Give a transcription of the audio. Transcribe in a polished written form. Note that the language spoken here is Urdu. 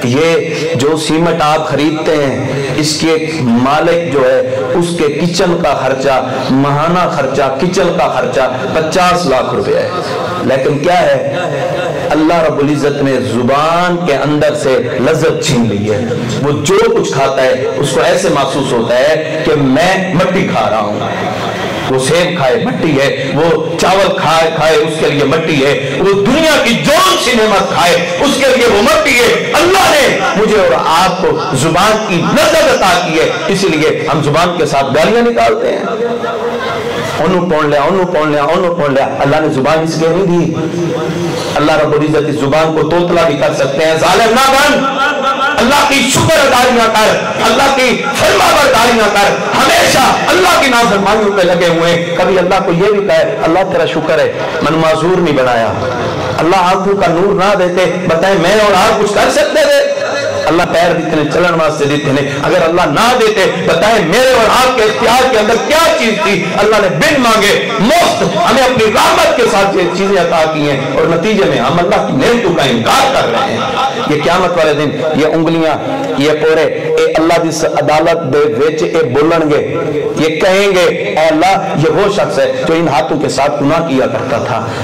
یہ جو سیمنٹ آپ خریدتے ہیں اس کے مالک جو ہے اس کے کچن کا خرچہ، ماہانہ خرچہ کچن کا خرچہ 50 لاکھ روپے ہے، لیکن کیا ہے اللہ رب العزت نے زبان کے اندر سے لذت چھین لی ہے۔ وہ جو کچھ کھاتا ہے اس کو ایسے محسوس ہوتا ہے کہ میں مٹی کھا رہا ہوں۔ وہ سیب کھائے مٹی ہے، وہ چاول کھائے اس کے لیے مٹی ہے، وہ دنیا کی جون سی نعمت کھائے اس کے لیے وہ مٹی ہے۔ اللہ نے مجھے اور آپ کو زبان کی لذت عطا کی ہے، اسی لیے ہم زبان کے ساتھ گالیاں نکالتے ہیں۔ انہوں پون لیا، انہوں پون لیا، انہوں پون لیا۔ اللہ نے زبان اس لیے نہیں دی۔ اللہ رب العزت اس زبان کو توتلا بھی کر سکتے ہیں۔ ظالم نہ بن، اللہ کی شکر ادائیاں کر، اللہ کی فرما برداریاں کر، ہمیشہ اللہ کی نافرمانیوں پہ لگے ہوئے ہیں۔ کبھی اللہ کو یہ بھی کہے اللہ تیرا شکر ہے من معذور نہیں بنایا، اللہ آنکھوں کا نور نہ دیتے بتائیں میں اور آپ کچھ کر سکتے تھے؟ اللہ پیر دیتے چلن واسطے دیتے ہیں، اگر اللہ نہ دیتے بتائیں میرے اور آپ کے اختیار کے اندر کیا چیز تھی؟ اللہ نے بن مانگے مفت ہمیں اپنی رحمت کے ساتھ یہ چیزیں عطا کی ہیں، اور نتیجے میں ہم اللہ کی نعمتوں کا انکار کر رہے ہیں۔ یہ قیامت والے دن یہ انگلیاں یہ پورے اے اللہ دی عدالت دے وچ اے بولن گے، یہ کہیں گے اے اللہ یہ وہ شخص ہے جو ان ہاتھوں کے ساتھ گناہ کیا کرتا تھا۔